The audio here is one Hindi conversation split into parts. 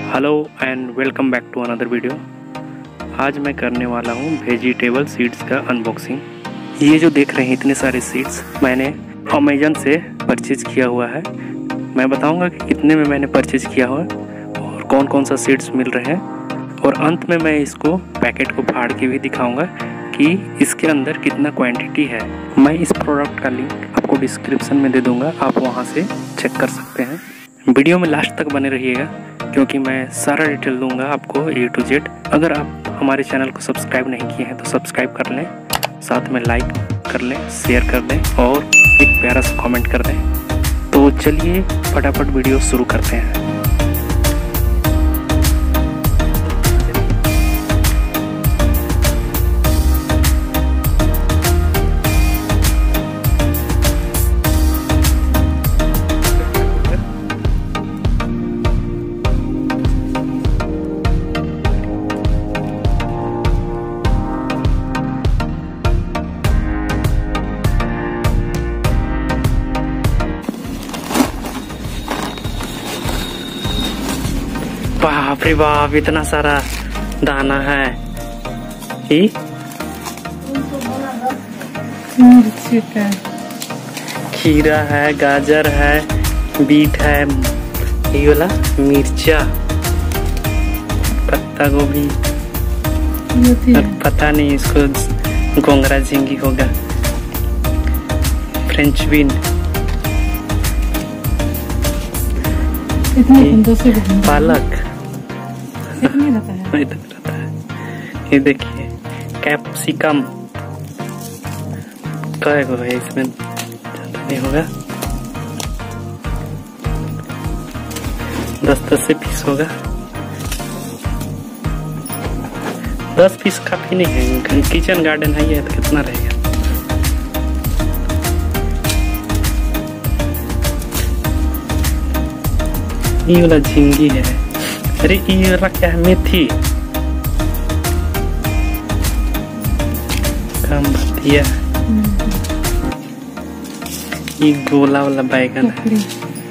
Hello and welcome back to another video. आज मैं करने वाला हूँ वेजिटेबल सीड्स का अनबॉक्सिंग। ये जो देख रहे हैं इतने सारे सीड्स मैंने अमेजन से परचेज़ किया हुआ है। मैं बताऊँगा कि कितने में मैंने परचेज़ किया हुआ और कौन कौन सा सीड्स मिल रहे हैं, और अंत में मैं इसको पैकेट को फाड़ के भी दिखाऊँगा कि इसके अंदर कितना क्वांटिटी है। मैं इस प्रोडक्ट का लिंक आपको डिस्क्रिप्शन में दे दूँगा, आप वहाँ से चेक कर सकते हैं। वीडियो में लास्ट तक बने रहिएगा क्योंकि मैं सारा डिटेल दूंगा आपको A to Z। अगर आप हमारे चैनल को सब्सक्राइब नहीं किए हैं तो सब्सक्राइब कर लें, साथ में लाइक कर लें, शेयर कर दें और एक प्यारा सा कमेंट कर दें। तो चलिए फटाफट वीडियो शुरू करते हैं। बाप रे बाप, इतना सारा दाना है। खीरा है, गाजर है, बीट है, ये वाला मिर्चा, पत्ता गोभी, पता नहीं इसको गोंगरा झींगी होगा, फ्रेंच बीन, पालक रहता है। ये देखिए कैप्सिकम, क्या है इसमें नहीं होगा, 10 से पीस होगा। 10 पीस काफी नहीं है, किचन गार्डन है ये, तो कितना रहेगा। ये वाला झींगी है। अरे ये वाला क्या है, मेथी, भतिया, ये गोला वाला बैगन है,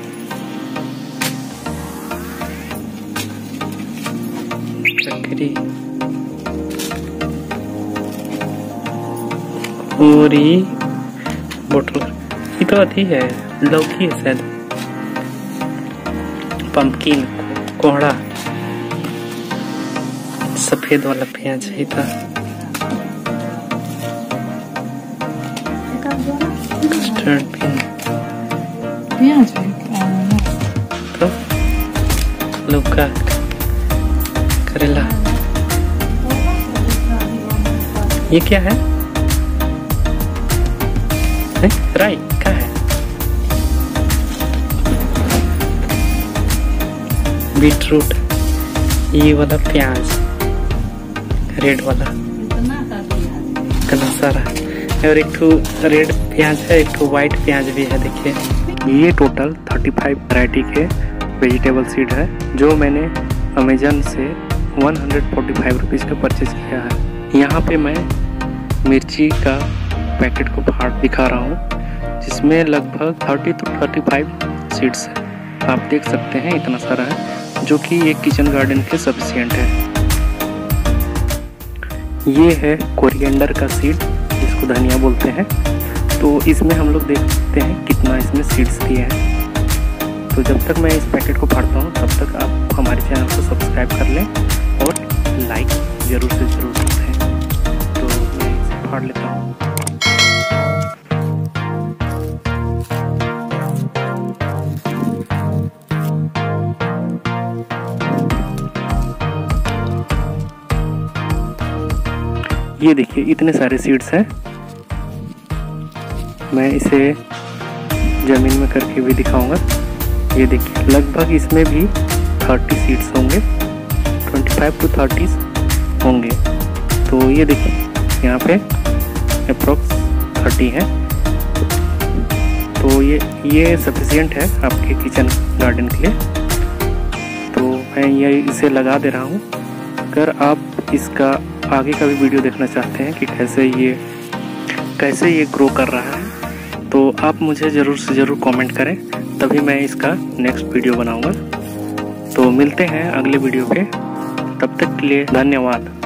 ककड़ी, और ये बोतल, ये तो अथी है, लौकी है शायद, पंपकिन, कोहड़ा, सफेद वाला प्याज है था, कस्टर्ड बीन, प्याज तो लौका, करेला, ये क्या है, राई क्या है, बीटरूट, ये वाला प्याज रेड वाला, इतना सारा, और एक ठो रेड प्याज है, एक ठो व्हाइट प्याज भी है। देखिए ये टोटल 35 वैरायटी के वेजिटेबल सीड है जो मैंने अमेजन से 145 रुपीज़ का परचेज किया है। यहाँ पे मैं मिर्ची का पैकेट को फाड़ दिखा रहा हूँ जिसमें लगभग 30 to 35 सीड्स है। आप देख सकते हैं इतना सारा है जो कि एक किचन गार्डन के सफिशिएंट है। ये है कोरिएंडर का सीड जिसको धनिया बोलते हैं। तो इसमें हम लोग देख सकते हैं कितना इसमें सीड्स दिए हैं। तो जब तक मैं इस पैकेट को फाड़ता हूँ तब तक आप हमारे चैनल को सब्सक्राइब कर लें और लाइक ज़रूर से ज़रूर करते हैं। तो मैं इसे फाड़ लेता हूँ। ये देखिए इतने सारे सीड्स हैं। मैं इसे ज़मीन में करके भी दिखाऊंगा। ये देखिए लगभग इसमें भी 30 सीड्स होंगे, 25 to 30 होंगे। तो ये देखिए यहाँ पे अप्रोक्स 30 है। तो ये सफिशिएंट है आपके किचन गार्डन के लिए। तो मैं ये इसे लगा दे रहा हूँ। अगर आप इसका आगे का भी वीडियो देखना चाहते हैं कि कैसे ये ग्रो कर रहा है तो आप मुझे ज़रूर से ज़रूर कमेंट करें, तभी मैं इसका नेक्स्ट वीडियो बनाऊंगा। तो मिलते हैं अगले वीडियो पे, तब तक के लिए धन्यवाद।